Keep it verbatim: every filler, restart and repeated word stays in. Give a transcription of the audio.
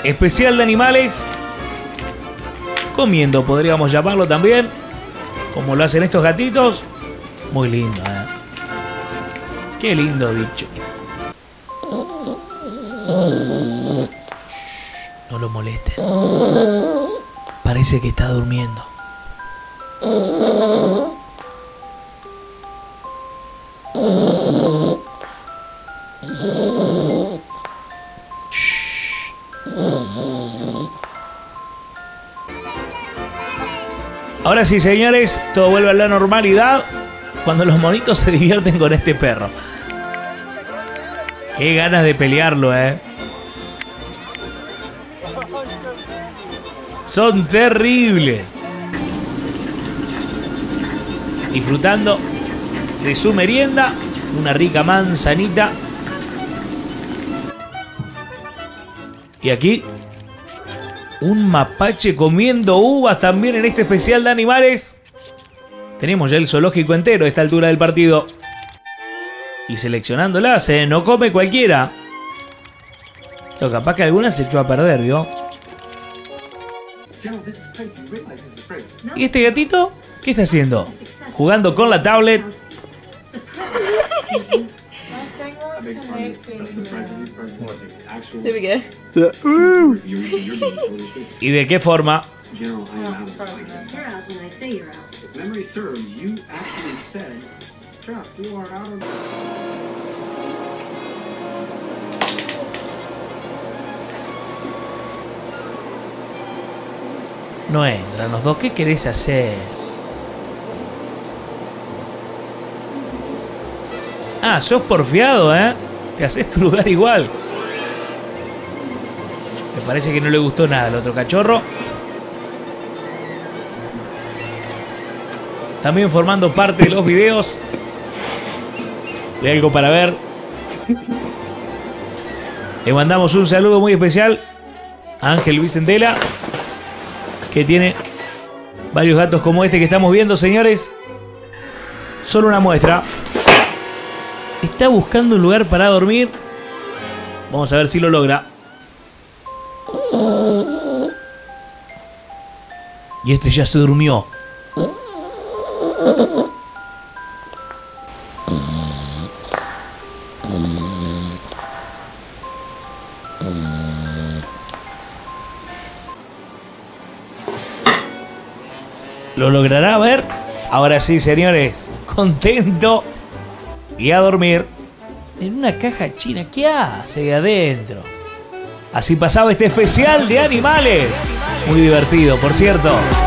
especial de animales. Comiendo, podríamos llamarlo también. Como lo hacen estos gatitos. Muy lindo, ¿eh? Qué lindo bicho. No lo molesten. Parece que está durmiendo. Ahora sí, señores, todo vuelve a la normalidad cuando los monitos se divierten con este perro. Qué ganas de pelearlo, eh. Son terribles. Disfrutando de su merienda, una rica manzanita. Y aquí un mapache comiendo uvas también en este especial de animales. Tenemos ya el zoológico entero a esta altura del partido. Y seleccionándolas, ¿eh? No come cualquiera. Pero capaz que alguna se echó a perder, ¿vio? ¿Y este gatito? ¿Qué está haciendo? Jugando con la tablet. ¿Y de qué forma? No entran los dos. ¿Qué querés hacer? Ah, sos porfiado, ¿eh? Te haces tu lugar igual. Me parece que no le gustó nada al otro cachorro. También formando parte de los videos. De algo para ver. Le mandamos un saludo muy especial a Ángel Vicentela, que tiene varios gatos como este que estamos viendo, señores. Solo una muestra. Está buscando un lugar para dormir. Vamos a ver si lo logra. Y este ya se durmió. ¿Lo logrará? A ver. Ahora sí, señores. Contento. Y a dormir. En una caja china. ¿Qué hace ahí adentro? Así pasaba este especial de animales. Muy divertido, por cierto.